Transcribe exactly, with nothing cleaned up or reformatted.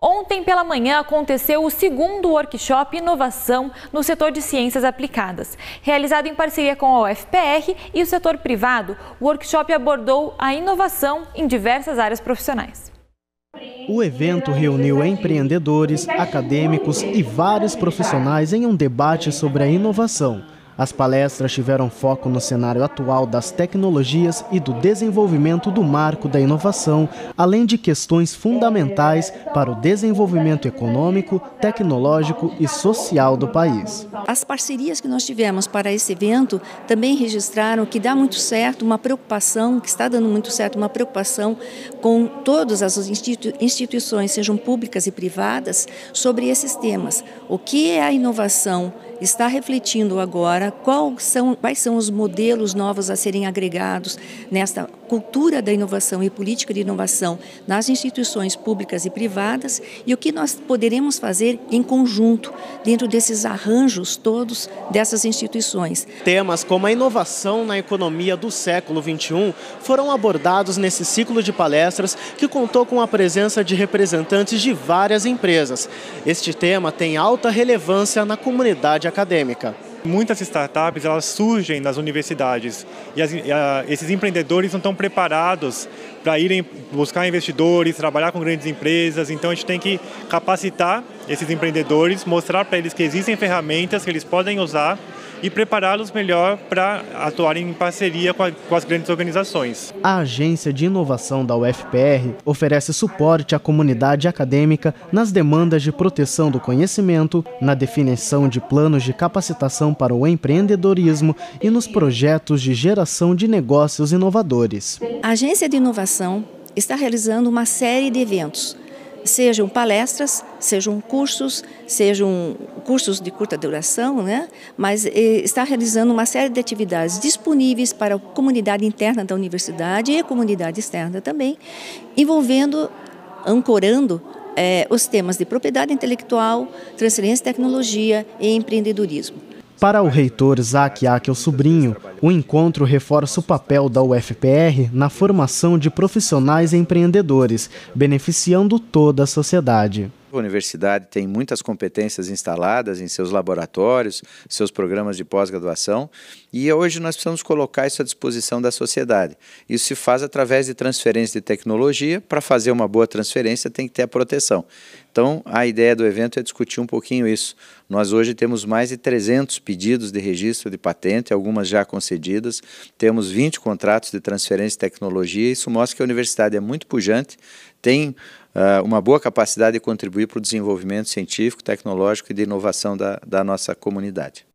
Ontem pela manhã aconteceu o segundo workshop Inovação no setor de ciências aplicadas. Realizado em parceria com a U F P R e o setor privado, o workshop abordou a inovação em diversas áreas profissionais. O evento reuniu empreendedores, acadêmicos e vários profissionais em um debate sobre a inovação. As palestras tiveram foco no cenário atual das tecnologias e do desenvolvimento do marco da inovação, além de questões fundamentais para o desenvolvimento econômico, tecnológico e social do país. As parcerias que nós tivemos para esse evento também registraram que dá muito certo uma preocupação, que está dando muito certo uma preocupação com todas as institu- instituições, sejam públicas e privadas, sobre esses temas. O que é a inovação? Está refletindo agora quais são, quais são os modelos novos a serem agregados nesta cultura da inovação e política de inovação nas instituições públicas e privadas e o que nós poderemos fazer em conjunto dentro desses arranjos todos dessas instituições. Temas como a inovação na economia do século vinte e um foram abordados nesse ciclo de palestras que contou com a presença de representantes de várias empresas. Este tema tem alta relevância na comunidade acadêmica. Muitas startups elas surgem nas universidades e, as, e a, esses empreendedores não estão preparados para irem buscar investidores, trabalhar com grandes empresas. Então a gente tem que capacitar esses empreendedores, mostrar para eles que existem ferramentas que eles podem usar e prepará-los melhor para atuarem em parceria com, a, com as grandes organizações. A Agência de Inovação da U F P R oferece suporte à comunidade acadêmica nas demandas de proteção do conhecimento, na definição de planos de capacitação para o empreendedorismo e nos projetos de geração de negócios inovadores. A Agência de Inovação está realizando uma série de eventos, sejam palestras, sejam cursos, sejam cursos de curta duração, né? Mas eh, está realizando uma série de atividades disponíveis para a comunidade interna da universidade e a comunidade externa também, envolvendo, ancorando eh, os temas de propriedade intelectual, transferência de tecnologia e empreendedorismo. Para o reitor Isaac Akel Sobrinho, o encontro reforça o papel da U F P R na formação de profissionais empreendedores, beneficiando toda a sociedade. A universidade tem muitas competências instaladas em seus laboratórios, seus programas de pós-graduação, e hoje nós precisamos colocar isso à disposição da sociedade. Isso se faz através de transferência de tecnologia. Para fazer uma boa transferência tem que ter a proteção. Então, a ideia do evento é discutir um pouquinho isso. Nós hoje temos mais de trezentos pedidos de registro de patente, algumas já concedidas, temos vinte contratos de transferência de tecnologia. Isso mostra que a universidade é muito pujante, tem uh, uma boa capacidade de contribuir para o desenvolvimento científico, tecnológico e de inovação da, da nossa comunidade.